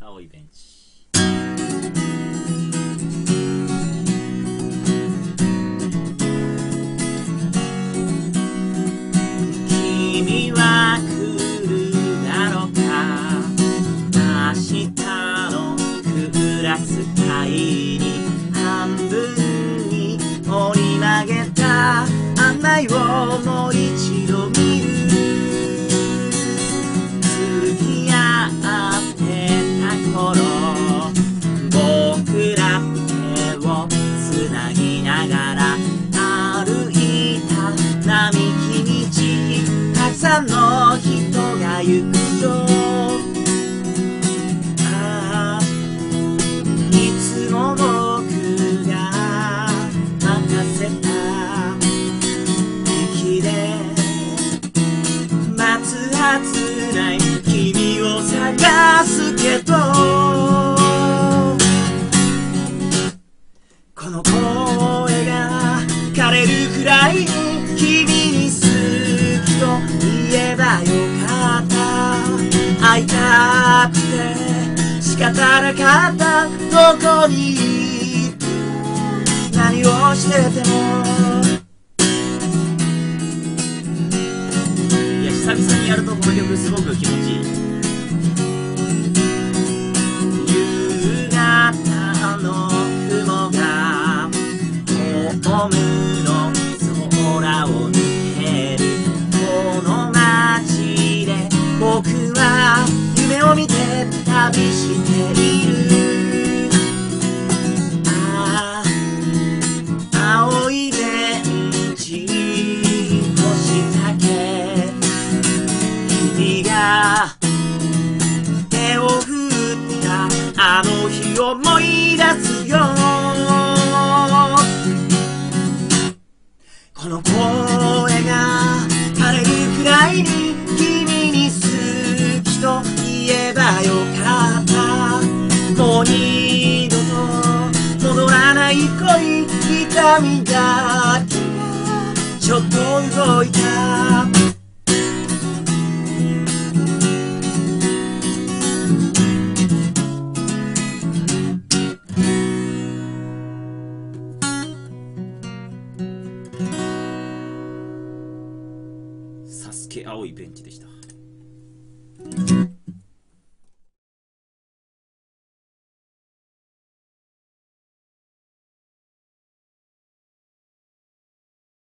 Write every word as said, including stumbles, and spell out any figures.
青いベンチ。君は来るだろうか、明日のクラス会に半分に折り曲げた案内をもう一度見る。付き合ってた頃、僕ら手をつなぎながら歩いた並木道、たくさんの人が行くよ。ああ、いつも僕が任せた駅で待つはずない君を探すけど、この声が枯れるくらいに君に好きと言えばよかった。会いたくて仕方なかった。どこにいても何をしてても。いや、久々にやるとこの曲すごく気持ちいい。夕方の雲がホームの空を抜けるこの街で、僕は夢を見て旅している。ああ、青いベンチ腰丈、君が手を振ったあの日を思い出すよ。この声が枯れるくらいに君に好きと言えばよかった。もう二度と戻らない恋、痛みだけがちょっと動いた。サスケ青いベンチでした。